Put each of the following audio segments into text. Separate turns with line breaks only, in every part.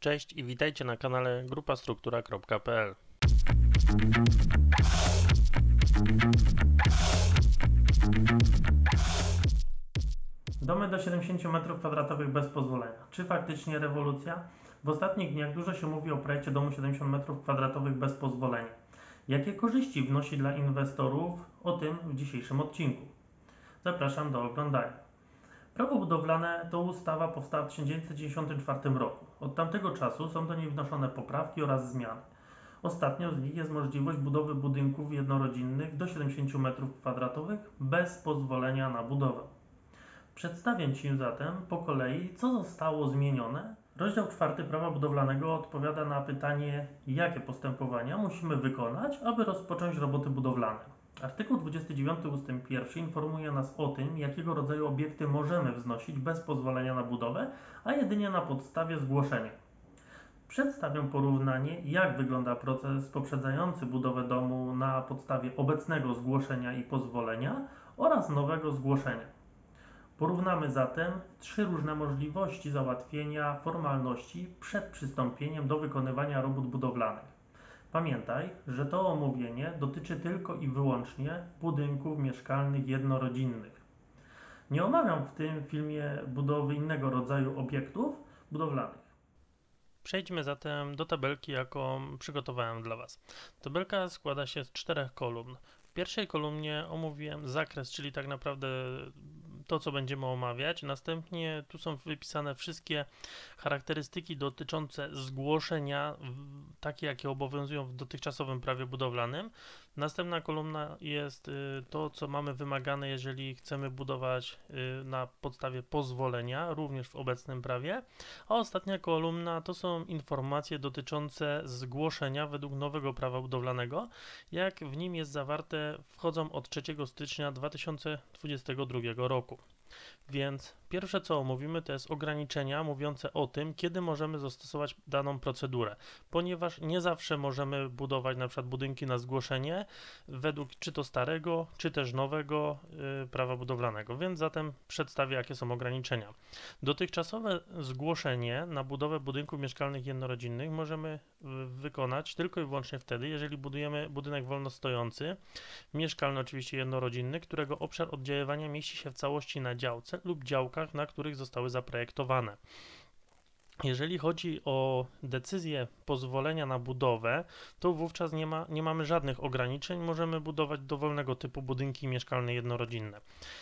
Cześć i witajcie na kanale grupastruktura.pl.
Domy do 70 m2 bez pozwolenia. Czy faktycznie rewolucja? W ostatnich dniach dużo się mówi o projekcie domu 70 m2 bez pozwolenia. Jakie korzyści wnosi dla inwestorów? O tym w dzisiejszym odcinku. Zapraszam do oglądania. Prawo budowlane to ustawa powstała w 1994 roku. Od tamtego czasu są do niej wnoszone poprawki oraz zmiany. Ostatnią z nich jest możliwość budowy budynków jednorodzinnych do 70 m2 bez pozwolenia na budowę. Przedstawię Ci zatem po kolei, co zostało zmienione. Rozdział 4 Prawa budowlanego odpowiada na pytanie, jakie postępowania musimy wykonać, aby rozpocząć roboty budowlane. Artykuł 29 ust. 1 informuje nas o tym, jakiego rodzaju obiekty możemy wznosić bez pozwolenia na budowę, a jedynie na podstawie zgłoszenia. Przedstawię porównanie, jak wygląda proces poprzedzający budowę domu na podstawie obecnego zgłoszenia i pozwolenia oraz nowego zgłoszenia. Porównamy zatem trzy różne możliwości załatwienia formalności przed przystąpieniem do wykonywania robót budowlanych. Pamiętaj, że to omówienie dotyczy tylko i wyłącznie budynków mieszkalnych jednorodzinnych. Nie omawiam w tym filmie budowy innego rodzaju obiektów budowlanych.
Przejdźmy zatem do tabelki, jaką przygotowałem dla Was. Tabelka składa się z 4 kolumn. W pierwszej kolumnie omówiłem zakres, czyli tak naprawdę to, co będziemy omawiać. Następnie tu są wypisane wszystkie charakterystyki dotyczące zgłoszenia, takie jakie obowiązują w dotychczasowym prawie budowlanym. Następna kolumna jest to, co mamy wymagane, jeżeli chcemy budować na podstawie pozwolenia, również w obecnym prawie. A ostatnia kolumna to są informacje dotyczące zgłoszenia według nowego prawa budowlanego, jak w nim jest zawarte, wchodzą od 3 stycznia 2022 roku. Więc pierwsze, co omówimy, to jest ograniczenia mówiące o tym, kiedy możemy zastosować daną procedurę, ponieważ nie zawsze możemy budować na przykład budynki na zgłoszenie według czy to starego, czy też nowego prawa budowlanego, więc zatem przedstawię, jakie są ograniczenia. Dotychczasowe zgłoszenie na budowę budynków mieszkalnych jednorodzinnych możemy wykonać tylko i wyłącznie wtedy, jeżeli budujemy budynek wolnostojący, mieszkalny oczywiście jednorodzinny, którego obszar oddziaływania mieści się w całości na działce lub działkach, na których zostały zaprojektowane. Jeżeli chodzi o decyzję pozwolenia na budowę, to wówczas nie mamy żadnych ograniczeń, możemy budować dowolnego typu budynki mieszkalne jednorodzinne.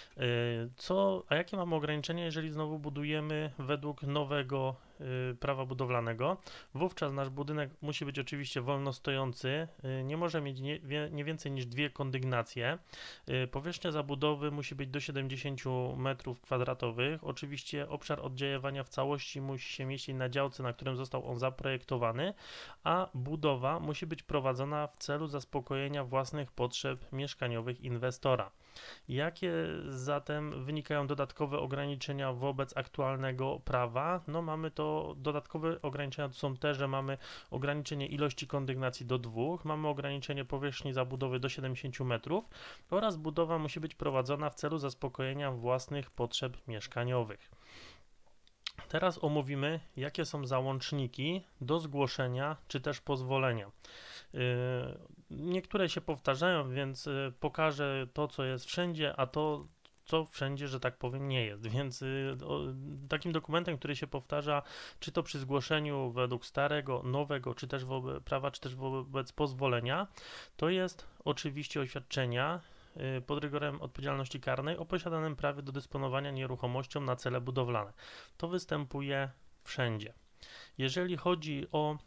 A jakie mamy ograniczenia, jeżeli znowu budujemy według nowego prawa budowlanego? Wówczas nasz budynek musi być oczywiście wolnostojący, nie może mieć nie więcej niż 2 kondygnacje. Powierzchnia zabudowy musi być do 70 m2. Oczywiście obszar oddziaływania w całości musi się mieścić na działce, na którym został on zaprojektowany, a budowa musi być prowadzona w celu zaspokojenia własnych potrzeb mieszkaniowych inwestora. Jakie zatem wynikają dodatkowe ograniczenia wobec aktualnego prawa? No mamy to dodatkowe ograniczenia, to są te, że mamy ograniczenie ilości kondygnacji do 2, mamy ograniczenie powierzchni zabudowy do 70 metrów oraz budowa musi być prowadzona w celu zaspokojenia własnych potrzeb mieszkaniowych. Teraz omówimy, jakie są załączniki do zgłoszenia czy też pozwolenia. Niektóre się powtarzają, więc pokażę to, co jest wszędzie, a to, co wszędzie, że tak powiem, nie jest. Więc takim dokumentem, który się powtarza, czy to przy zgłoszeniu według starego, nowego, czy też wobec prawa, czy też wobec pozwolenia, to jest oczywiście oświadczenia pod rygorem odpowiedzialności karnej o posiadanym prawie do dysponowania nieruchomością na cele budowlane. To występuje wszędzie. Jeżeli chodzi o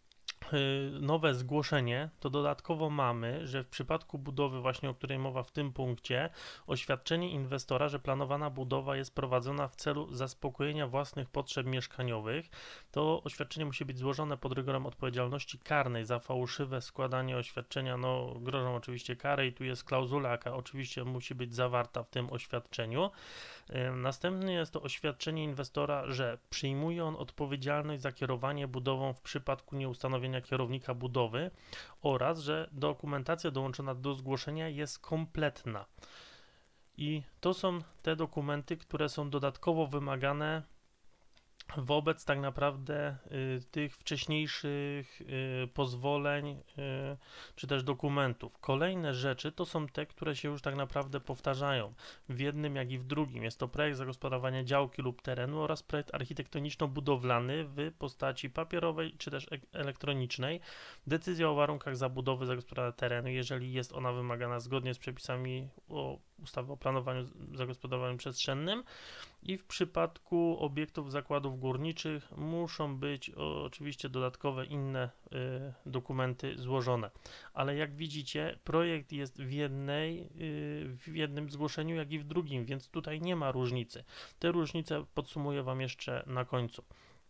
nowe zgłoszenie, to dodatkowo mamy, że w przypadku budowy właśnie, o której mowa w tym punkcie, oświadczenie inwestora, że planowana budowa jest prowadzona w celu zaspokojenia własnych potrzeb mieszkaniowych, to oświadczenie musi być złożone pod rygorem odpowiedzialności karnej. Za fałszywe składanie oświadczenia, grożą oczywiście kary i tu jest klauzula, jaka oczywiście musi być zawarta w tym oświadczeniu. Następnie jest to oświadczenie inwestora, że przyjmuje on odpowiedzialność za kierowanie budową w przypadku nieustanowienia kierownika budowy oraz, że dokumentacja dołączona do zgłoszenia jest kompletna. I to są te dokumenty, które są dodatkowo wymagane wobec tak naprawdę tych wcześniejszych pozwoleń czy też dokumentów. Kolejne rzeczy to są te, które się już tak naprawdę powtarzają w jednym jak i w drugim. Jest to projekt zagospodarowania działki lub terenu oraz projekt architektoniczno-budowlany w postaci papierowej czy też elektronicznej. Decyzja o warunkach zabudowy zagospodarowania terenu, jeżeli jest ona wymagana zgodnie z przepisami ustawy o planowaniu zagospodarowaniu przestrzennym. I w przypadku obiektów zakładów górniczych muszą być oczywiście dodatkowe inne dokumenty złożone. Ale jak widzicie, projekt jest w jednym zgłoszeniu, jak i w drugim, więc tutaj nie ma różnicy. Te różnice podsumuję Wam jeszcze na końcu.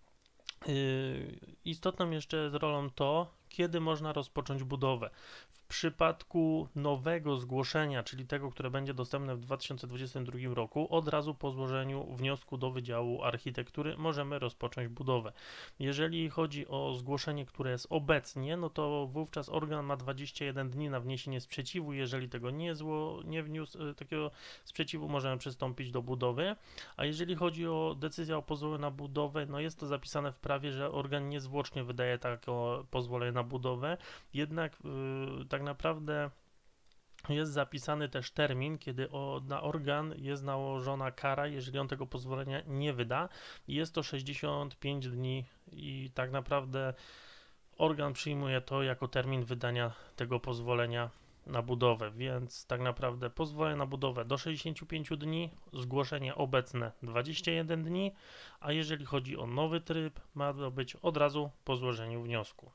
Istotną jeszcze jest rolą to, kiedy można rozpocząć budowę. W przypadku nowego zgłoszenia, czyli tego, które będzie dostępne w 2022 roku, od razu po złożeniu wniosku do Wydziału Architektury możemy rozpocząć budowę. Jeżeli chodzi o zgłoszenie, które jest obecnie, no to wówczas organ ma 21 dni na wniesienie sprzeciwu. Jeżeli tego nie wniósł takiego sprzeciwu, możemy przystąpić do budowy. A jeżeli chodzi o decyzję o pozwoleniu na budowę, no jest to zapisane w prawie, że organ niezwłocznie wydaje takie pozwolenie na budowę, jednak tak naprawdę jest zapisany też termin, kiedy na organ jest nałożona kara, jeżeli on tego pozwolenia nie wyda. Jest to 65 dni i tak naprawdę organ przyjmuje to jako termin wydania tego pozwolenia na budowę, więc tak naprawdę pozwolenie na budowę do 65 dni, zgłoszenie obecne 21 dni, a jeżeli chodzi o nowy tryb, ma to być od razu po złożeniu wniosku.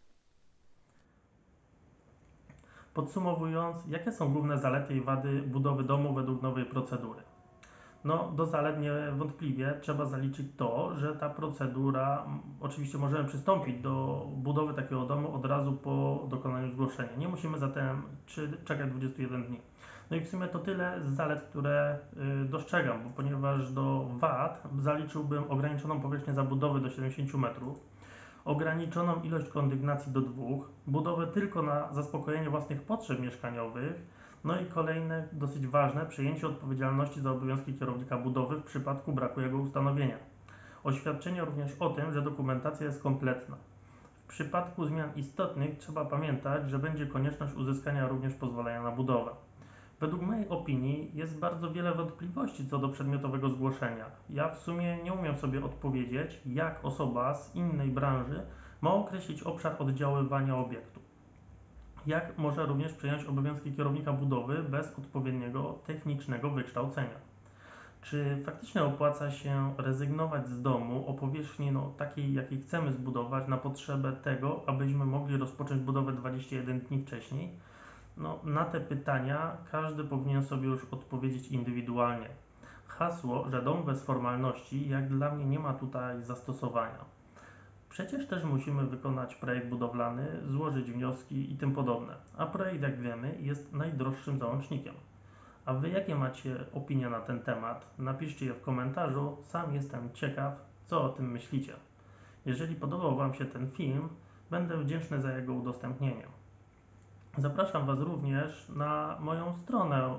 Podsumowując, jakie są główne zalety i wady budowy domu według nowej procedury? No, do zalet niewątpliwie trzeba zaliczyć to, że ta procedura, oczywiście możemy przystąpić do budowy takiego domu od razu po dokonaniu zgłoszenia. Nie musimy zatem czekać 21 dni. No i w sumie to tyle z zalet, które dostrzegam, ponieważ do wad zaliczyłbym ograniczoną powierzchnię zabudowy do 70 metrów, ograniczoną ilość kondygnacji do 2, budowę tylko na zaspokojenie własnych potrzeb mieszkaniowych, no i kolejne, dosyć ważne, przejęcie odpowiedzialności za obowiązki kierownika budowy w przypadku braku jego ustanowienia. Oświadczenie również o tym, że dokumentacja jest kompletna. W przypadku zmian istotnych trzeba pamiętać, że będzie konieczność uzyskania również pozwolenia na budowę. Według mojej opinii jest bardzo wiele wątpliwości co do przedmiotowego zgłoszenia. Ja w sumie nie umiem sobie odpowiedzieć, jak osoba z innej branży ma określić obszar oddziaływania obiektu. Jak może również przejąć obowiązki kierownika budowy bez odpowiedniego technicznego wykształcenia. Czy faktycznie opłaca się rezygnować z domu o powierzchni takiej, jakiej chcemy zbudować na potrzebę tego, abyśmy mogli rozpocząć budowę 21 dni wcześniej? No, na te pytania każdy powinien sobie już odpowiedzieć indywidualnie. Hasło, że dom bez formalności, jak dla mnie nie ma tutaj zastosowania. Przecież też musimy wykonać projekt budowlany, złożyć wnioski i tym podobne. A projekt, jak wiemy, jest najdroższym załącznikiem. A Wy jakie macie opinie na ten temat? Napiszcie je w komentarzu, sam jestem ciekaw, co o tym myślicie. Jeżeli podobał Wam się ten film, będę wdzięczny za jego udostępnienie. Zapraszam Was również na moją stronę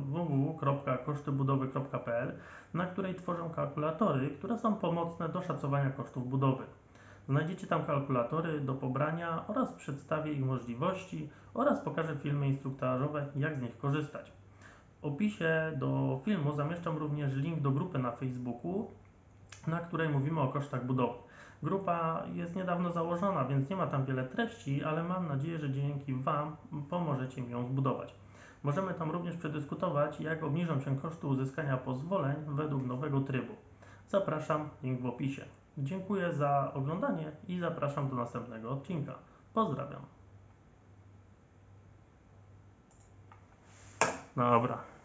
www.kosztybudowy.pl, na której tworzę kalkulatory, które są pomocne do szacowania kosztów budowy. Znajdziecie tam kalkulatory do pobrania oraz przedstawię ich możliwości oraz pokażę filmy instruktażowe, jak z nich korzystać. W opisie do filmu zamieszczam również link do grupy na Facebooku, na której mówimy o kosztach budowy. Grupa jest niedawno założona, więc nie ma tam wiele treści, ale mam nadzieję, że dzięki Wam pomożecie mi ją zbudować. Możemy tam również przedyskutować, jak obniżą się koszty uzyskania pozwoleń według nowego trybu. Zapraszam, link w opisie. Dziękuję za oglądanie i zapraszam do następnego odcinka. Pozdrawiam. Dobra.